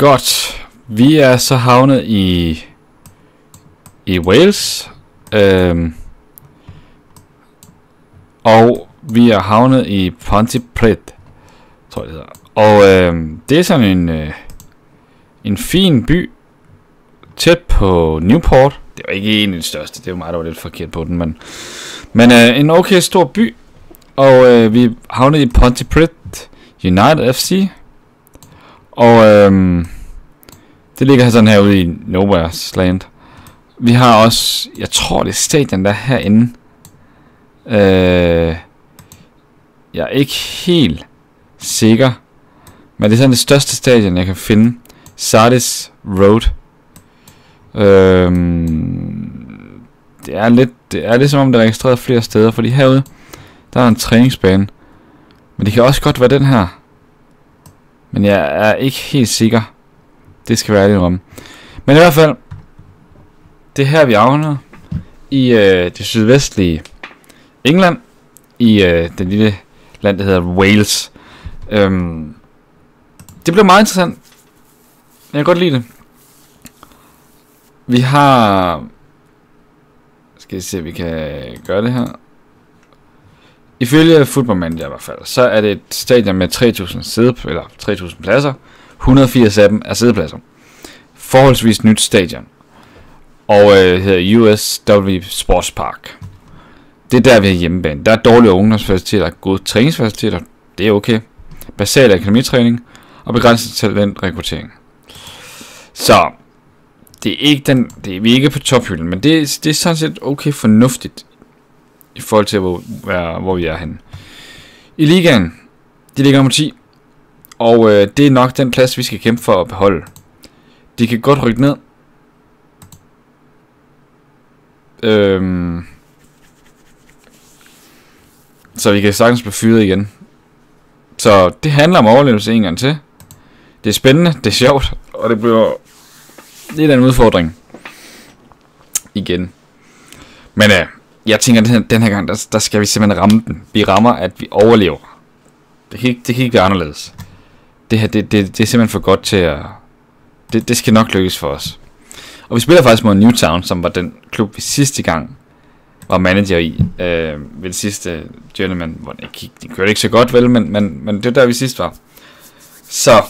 Godt. Vi er så havnet i Wales. Og vi er havnet i Pontypridd, tror jeg det hedder. Og det er sådan en fin by tæt på Newport. Det var ikke en af de største, det er jo mig, der var lidt forkert på den, men en okay stor by. Og vi havnet i Pontypridd United FC. Og det ligger sådan herude i Nowhere's Land. Vi har også, jeg tror det er stadion der herinde. Jeg er ikke helt sikker, men det er sådan det største stadion jeg kan finde. Sardis Road. Det er lidt som om det er registreret flere steder, fordi herude der er en træningsbane. Men det kan også godt være den her. Men jeg er ikke helt sikker. Det skal være lidt om. Men i hvert fald, det er her vi havner i det sydvestlige England, i den lille land der hedder Wales. Det bliver meget interessant. Jeg kan godt lide det. Vi har, skal vi se om vi kan gøre det her. Ifølge Football Manager i hvert fald, så er det et stadion med 3.000 pladser. 180 af dem er siddepladser. Forholdsvis nyt stadion. Og hedder USW Sports Park. Det er der vi har hjemmebane. Der er dårlige ungdomsfaciliteter, gode træningsfaciliteter. Det er okay. Basal akademitræning og begrænset talentrekruttering. Så det er ikke vi er ikke på tophylden, men det er sådan set okay fornuftigt i forhold til hvor vi er henne. I ligaen, de ligger nummer 10, og det er nok den plads vi skal kæmpe for at beholde. De kan godt rykke ned. Så vi kan sagtens blive fyret igen. Så det handler om overlevelse en gang til. Det er spændende, det er sjovt, og det bliver lidt af en udfordring igen. Men jeg tænker, at den her gang, der skal vi simpelthen ramme den. Vi rammer, at vi overlever. Det kan ikke være anderledes. Det her, det er simpelthen for godt til at... Det skal nok lykkes for os. Og vi spiller faktisk mod Newtown, som var den klub, vi sidste gang var manager i. Ved det sidste Journeyman, hvor de kørte ikke så godt, vel, men det var der, vi sidst var. Så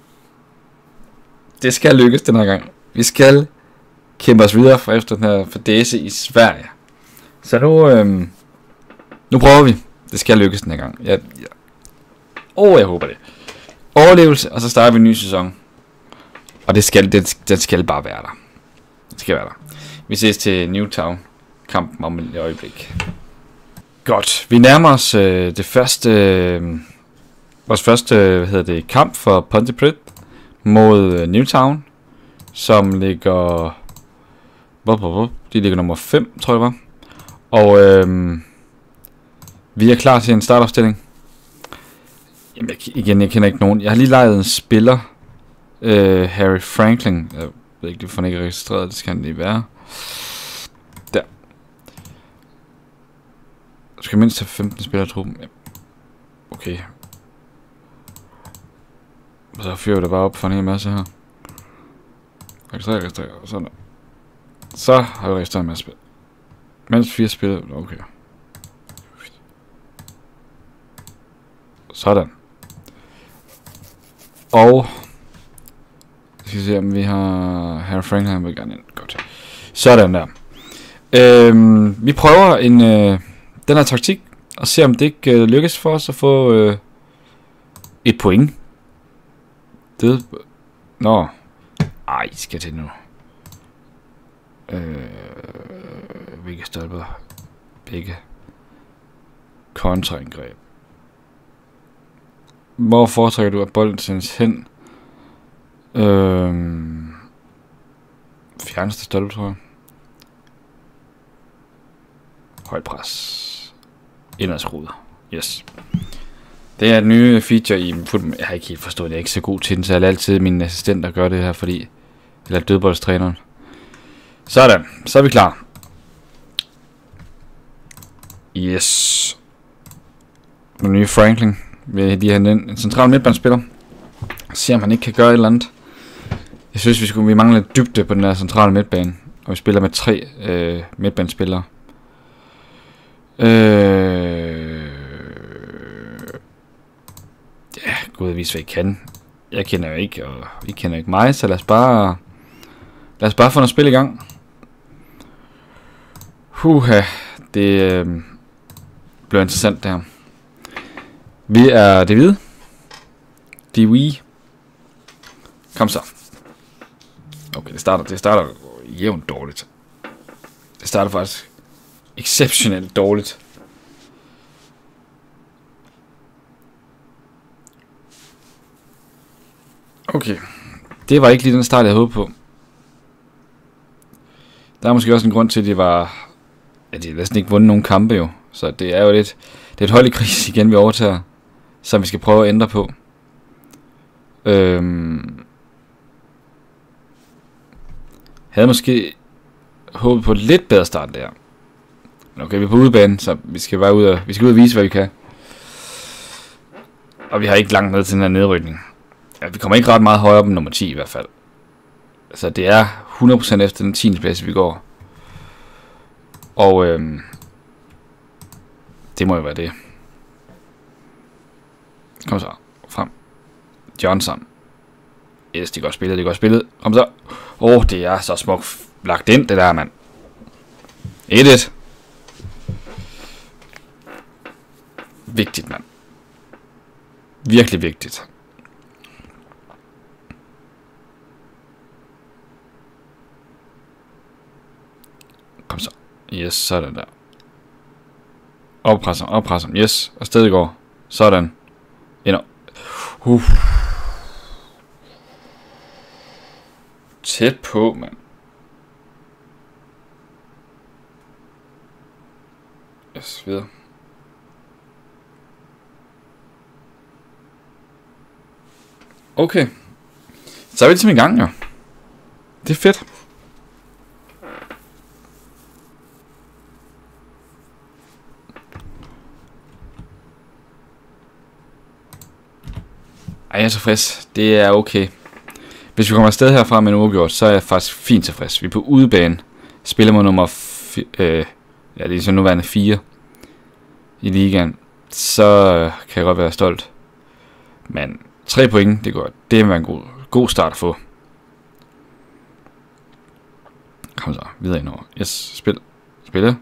det skal lykkes den her gang. Vi skal kæmpe os videre efter den her fadese i Sverige. Så nu prøver vi. Det skal lykkes den her gang. Jeg håber det. Overlevelse, og så starter vi en ny sæson. Og den skal bare være der. Det skal være der. Vi ses til Newtown kampen om et øjeblik. Godt. Vi nærmer os vores første kamp for Pontypridd mod Newtown, som ligger de ligger nummer 5, tror jeg var. Og vi er klar til en startopstilling. Jamen, jeg kender ikke nogen. Jeg har lige lejet en spiller, Harry Franklin. Jeg ved ikke, det får ikke registreret. Det skal han lige være. Der. Du skal mindst have 15 spillere i truppen. Ja. Okay. Så fyrer vi det bare op for en hel masse her. Registrer. Sådan der. Så har vi registreret en masse spil. Mindst 4 spillere. Okay. Sådan. Og skal vi se om vi har Harry Franklin, han vil gerne ind. Godt. Sådan der. Vi prøver den her taktik og se om det ikke lykkes for os at få et point. Det. Nå. Ej, skal til nu. Hvilke stolper? Begge. Kontraindgreb. Hvor foretrækker du, at bolden sendes hen? Fjerneste stolpe, tror jeg. Højt pres. Inderskruet. Yes. Det er et nye feature i Football. Jeg har ikke helt forstået, jeg er ikke så god til den, så jeg lader altid min assistent, der gør det her, fordi eller dødboldstræneren. Sådan, så er vi klar. Yes. Den nye Franklin vil de have en central midtbanespiller. Se om han ikke kan gøre et eller andet. Jeg synes, vi mangler lidt dybde på den her centrale midtbane. Og vi spiller med 3 midtbanespillere. Ja, gud vis hvad I kan. Jeg kender jo ikke, og I kender ikke mig, så lad os bare få noget spil i gang. Det bliver interessant det her. Vi er det hvide. Det we. Kom så. Okay, det starter jævnt dårligt. Det starter faktisk exceptionelt dårligt. Okay. Det var ikke lige den start, jeg havde håbet på. Der er måske også en grund til, at de har næsten ikke vundet nogen kampe jo. Så det er jo lidt... Det er et hold i krise igen, vi overtager. Som vi skal prøve at ændre på. Havde måske håbet på et lidt bedre start der. Okay, vi er på udebane, så vi skal bare ud og vise, hvad vi kan. Og vi har ikke langt ned til den her nedrykning. Ja, vi kommer ikke ret meget højere op end nummer 10 i hvert fald. Så det er 100% efter den 10. plads, vi går. Og det må jo være det. Kom så, frem. Johnson. Yes, det er godt spillet, Kom så. Det er så smukt lagt ind, det der, mand. 1-1. Vigtigt, mand. Virkelig vigtigt. Kom så. Yes, sådan der. Oppress ham. Yes, og stedet går. Sådan. Ind. Tæt på, mand. Yes, videre. Okay. Så er vi ligesom i gang, jo. Det er fedt. Ej, jeg er tilfreds. Det er okay. Hvis vi kommer afsted herfra med en uafgjort, så er jeg faktisk fint tilfreds. Vi er på udebane. Spiller mod nummer det er så nuværende 4 i ligaen. Så kan jeg godt være stolt. Men 3 point, det går. Det er en god start at få. Kom så, videre indover. Yes, spille.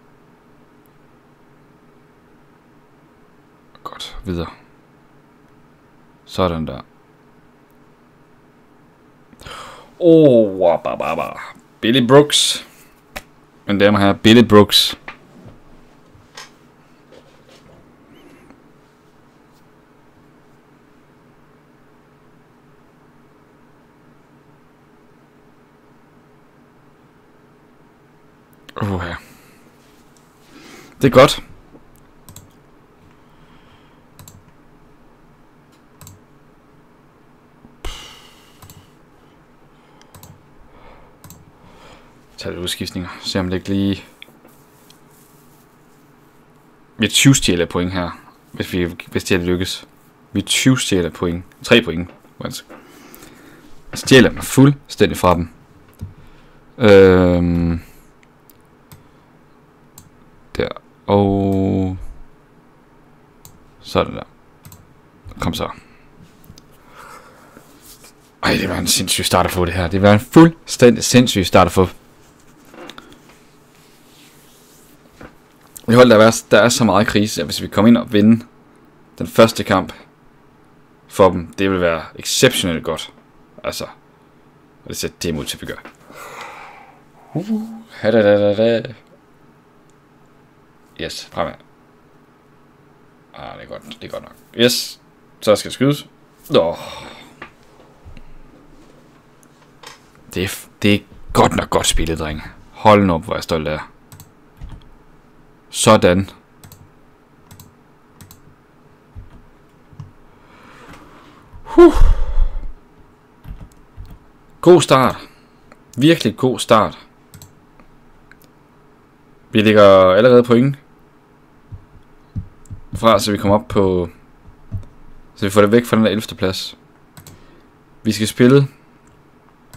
Godt, videre. Sådan der. Billy Brooks. Men damer her, Billy Brooks. Ja. Det er godt. Tag lidt udskiftninger. Se om det ikke lige... Vi 20 stjæler point her. Hvis det lykkes. Vi 20 stjæler point. 3 point. Stjæler mig fuldstændig fra dem. Der. Og... Sådan der. Kom så. Ej, det var en sindssyg start at få det her. Det var en fuldstændig sindssyg start at få. Det hold, der er så meget krise, at hvis vi kommer ind og vinder den første kamp for dem, det vil være exceptionelt godt. Altså, og det sætter det mod til, vi gør. Yes, fremad. Det er godt nok. Yes, så skal det skydes. Det er godt nok godt spillet, drenge. Hold nu op, hvor jeg er stolt af. Sådan. God start. Virkelig god start. Vi ligger allerede point fra, så vi kommer op på... Så vi får det væk fra den der 11. plads. Vi skal spille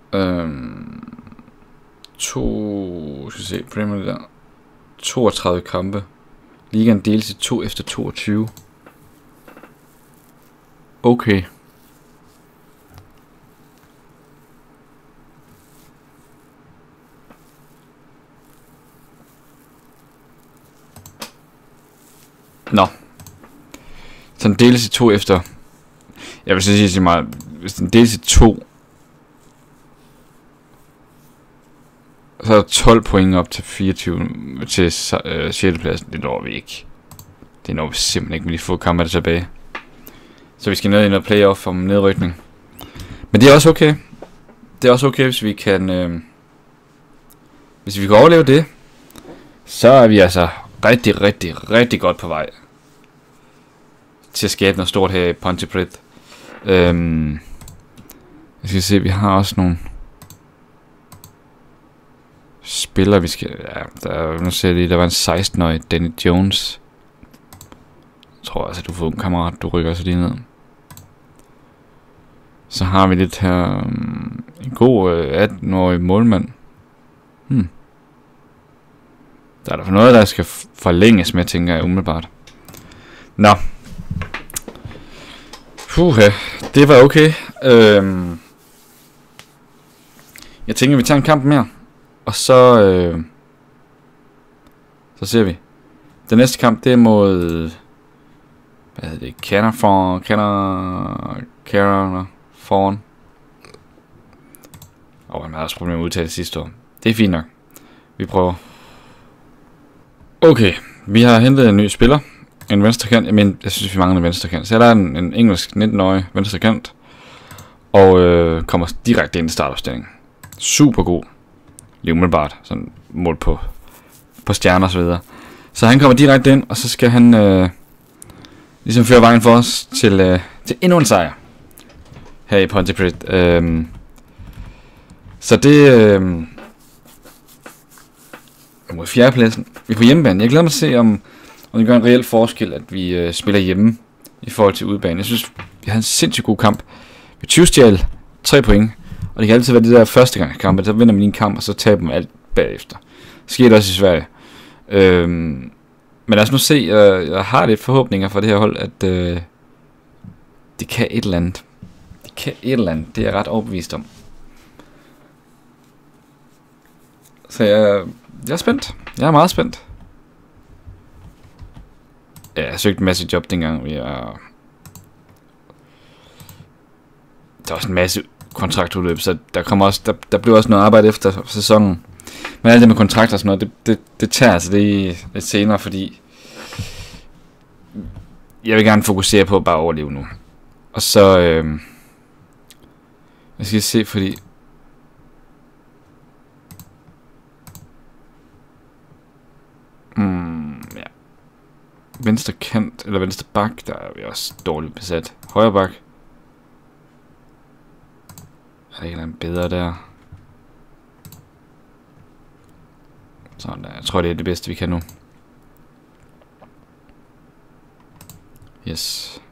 Skal se, Premier League der. 32 kampe. Ligaen deles i 2 efter 22. Okay. Nå. Så den deles i 2 efter. Jeg vil så sige til mig, hvis den deles i 2, så er der 12 point op til 24 til 6. pladsen. Det når vi ikke. Det når vi simpelthen ikke med de få kampe der tilbage. Så vi skal ned i noget playoff om nedrykning. Men det er også okay. Det er også okay, hvis vi kan hvis vi kan overleve det. Så er vi altså rigtig godt på vej til at skabe noget stort her i Pontypridd. Jeg skal se, vi har også nogle spillere, vi skal... Ja, nu ser jeg lige, der var en 16-årig, Danny Jones. Jeg tror altså, du får en kammerat, du rykker så lige ned. Så har vi lidt her... en god 18-årig målmand. Der er der for noget, der skal forlænges med, tænker jeg umiddelbart. Nå. Det var okay. Jeg tænker, vi tager en kamp mere. Og så ser vi. Den næste kamp, det er mod... Hvad hedder det? Caernarfon. Han havde også problemer med at udtale det sidste år. Det er fint nok. Vi prøver. Okay, vi har hentet en ny spiller. En venstrekant. Jeg synes, vi mangler en venstrekant. Så der er en engelsk 19-årig venstrekant. Og kommer direkte ind i startopstillingen. Super god. Lige umiddelbart. Sådan mål på stjerner og så videre. Så han kommer direkte ind, og så skal han ligesom føre vejen for os til endnu en sejr. Her i Pontypridd. Så det... mod fjerdepladsen. Vi er på hjemmebane. Jeg glæder mig til at se, om det gør en reel forskel, at vi spiller hjemme i forhold til udebane. Jeg synes, vi havde en sindssygt god kamp. Vi tyvstjal 3 point. Og det kan altid være de der første gang kampe. Så vinder man lige en kamp, og så taber man alt bagefter. Det sker også i Sverige. Men lad os nu se. Jeg har lidt forhåbninger for det her hold, at det kan et eller andet. Det kan et eller andet. Det er jeg ret overbevist om. Så jeg er spændt. Jeg er meget spændt. Ja, jeg søgte en masse job dengang. Der er også en masse kontraktudløb, så der bliver også noget arbejde efter sæsonen. Men alt det med kontrakter og sådan noget, det tager altså det lidt senere, fordi jeg vil gerne fokusere på at bare overleve nu. Og så jeg skal se, fordi ja. Venstre kant eller venstre bak, der er vi også dårligt besat. Højre bak. Er der ikke noget bedre der? Sådan der. Jeg tror, det er det bedste, vi kan nu. Yes.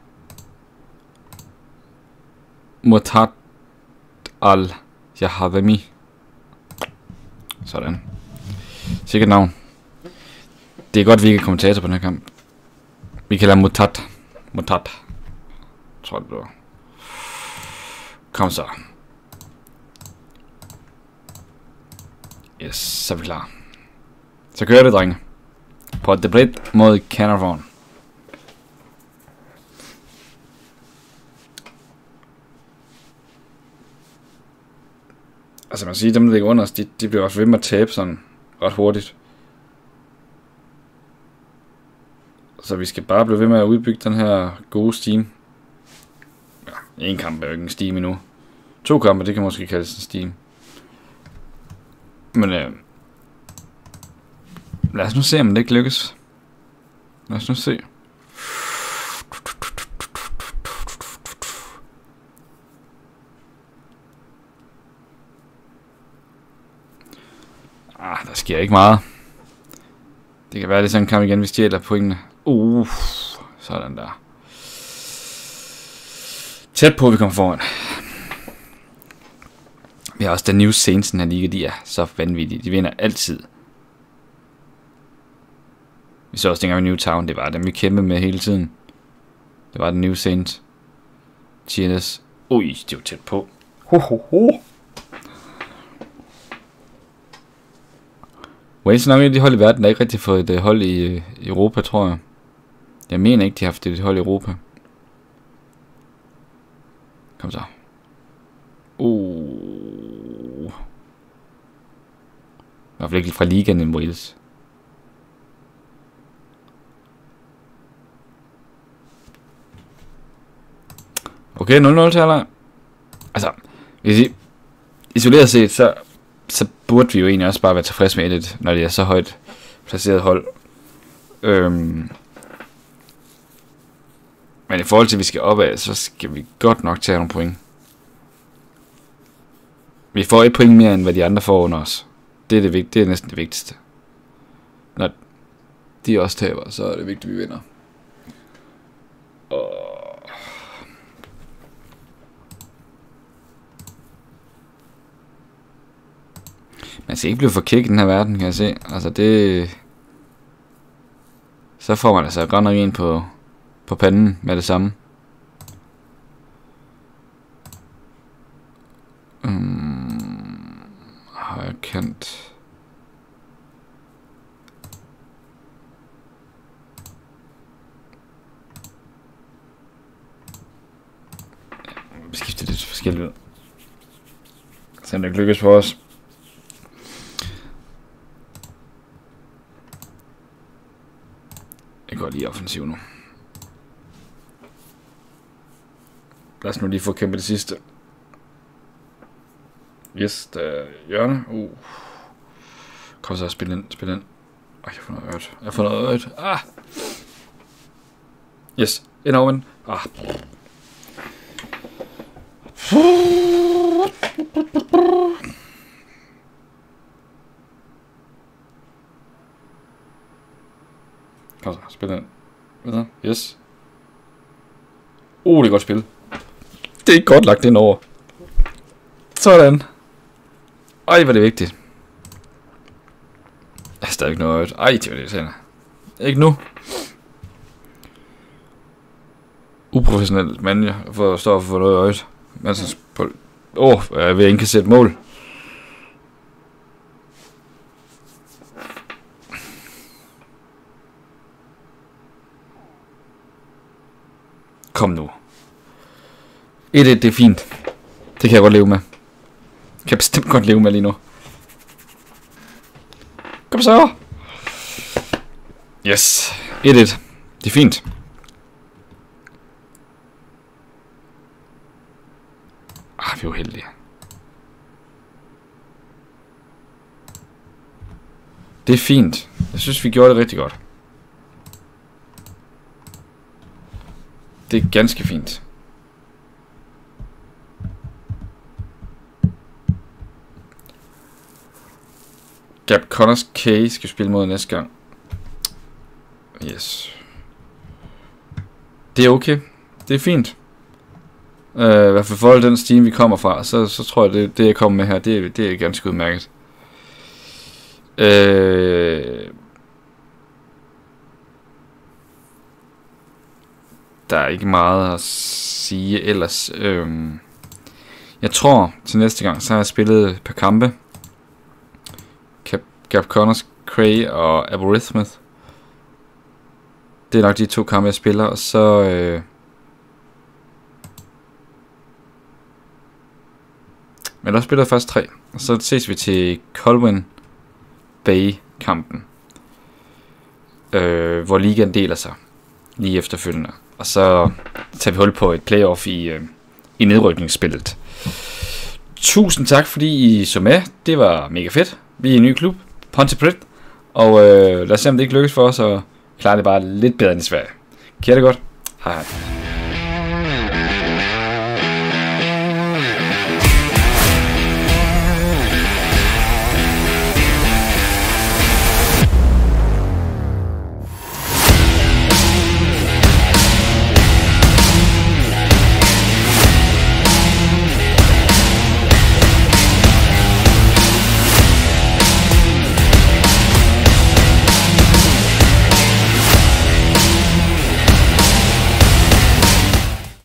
Mutat al-Yahdami. Sådan. Sikkert navn. Det er godt, vi ikke er kommentator på den her kamp. Vi kalder Mutat. Mutat. Tror det var. Kom så. Yes, så er vi klar. Så kører det, drenge. Pontypridd mod Caernarfon. Altså man siger, dem der ligger under os, de bliver også ved med at tabe sådan ret hurtigt. Så vi skal bare blive ved med at udbygge den her gode steam. Ja, en kamp er jo ikke en steam endnu. 2 kampe, det kan måske kaldes en steam. Men lad os nu se, om det ikke lykkes. Lad os nu se. Der sker ikke meget. Det kan være lidt sådan en kamp igen, vi stjæler pointene. Sådan der. Tæt på, at vi kommer foran. Vi har også den New Saints, den her liga, de er så vanvittige. De vinder altid. Vi så også dengang i Newtown, det var dem vi kæmpede med hele tiden. Det var den New Saints. TNS. Ui, det var tæt på. Wales er nok de hold i verden, der ikke rigtig fået et hold i Europa, tror jeg. Jeg mener ikke, de har haft et hold i Europa. Kom så. I hvert fald ikke fra ligaen i Wales. Okay, 0-0 til halvleg. Altså, isoleret set, så burde vi jo egentlig også bare være tilfreds med det, når det er så højt placeret hold. Men i forhold til, at vi skal opad, så skal vi godt nok tage nogle point. Vi får et point mere, end hvad de andre får under os. Det er næsten det vigtigste. Når de også taber, så er det vigtigt, at vi vinder. Man skal ikke blive for kick i den her verden, kan jeg se. Altså det... Så får man altså godt nok en på panden med det samme. Højre kant. Vi skifter lidt forskelligt ud. Så det lykkes for os. Jeg går lige offensiv nu. Lad os nu lige få kæmpet det sidste. Yes, der er hjørne. Kom så, spil ind. Jeg har fået noget øjet. Yes, ind over den. Kom så, spil ind. Videre. Yes. Det er godt spil. Det er godt lagt ind over. Sådan. Ej, hvor er det vigtigt. Jeg har stadig ikke noget øjet. Ej, det var det, jeg ikke nu. Uprofessionelt mand, jeg får stå og få noget øjet. Jeg er ved at indkassere et mål. Kom nu. 1-1, det er fint. Det kan jeg godt leve med. Kan jeg bestemt godt leve med lige nu. Kom så. Yes. 1-1. Det er fint. Vi er jo heldige. Det er fint. Jeg synes, vi gjorde det rigtig godt. Det er ganske fint. Gab Connors K skal spille mod næste gang. Yes. Det er okay. Det er fint. I hvert fald forhold den stime vi kommer fra, så tror jeg det jeg kommer med her, det er ganske udmærket. Der er ikke meget at sige ellers. Jeg tror til næste gang, så har jeg spillet et par kampe. Gab Connors, Cray og Aberystwyth. Det er nok de 2 kampe jeg spiller, og så men der spiller jeg først 3. Og så ses vi til Colwyn Bay kampen, hvor ligaen deler sig lige efterfølgende. Og så tager vi hul på et playoff i nedrykningsspillet. Tusind tak fordi I så med. Det var mega fedt. Vi er i en ny klub, Pontefract. Og lad os se om det ikke lykkes for os at klare det bare lidt bedre end i Sverige. Kan I det godt? Hej hej.